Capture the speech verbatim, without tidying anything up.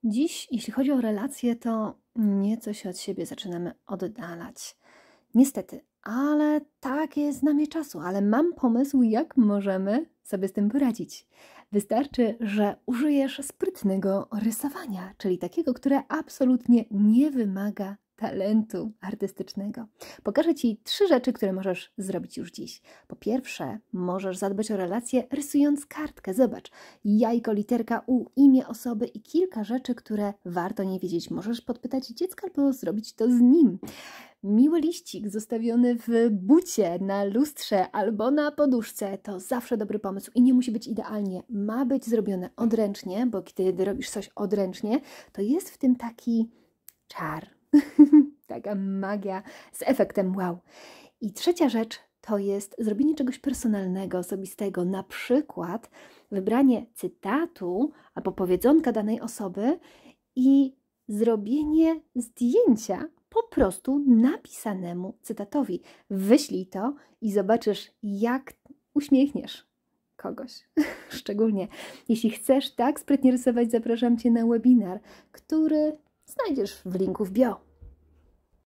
Dziś, jeśli chodzi o relacje, to nieco się od siebie zaczynamy oddalać. Niestety, ale tak jest z nami czasu, ale mam pomysł, jak możemy sobie z tym poradzić. Wystarczy, że użyjesz sprytnego rysowania, czyli takiego, które absolutnie nie wymaga talentu artystycznego. Pokażę Ci trzy rzeczy, które możesz zrobić już dziś. Po pierwsze, możesz zadbać o relacje rysując kartkę. Zobacz, jajko, literka U, imię osoby i kilka rzeczy, które warto nie wiedzieć. Możesz podpytać dziecka albo zrobić to z nim. Miły liścik zostawiony w bucie, na lustrze albo na poduszce to zawsze dobry pomysł i nie musi być idealnie. Ma być zrobione odręcznie, bo kiedy robisz coś odręcznie, to jest w tym taki czar, taka magia z efektem wow. I trzecia rzecz to jest zrobienie czegoś personalnego, osobistego, na przykład wybranie cytatu albo powiedzonka danej osoby i zrobienie zdjęcia po prostu napisanemu cytatowi. Wyślij to i zobaczysz, jak uśmiechniesz kogoś. Szczególnie jeśli chcesz tak sprytnie rysować, zapraszam Cię na webinar, który znajdziesz w linku w bio.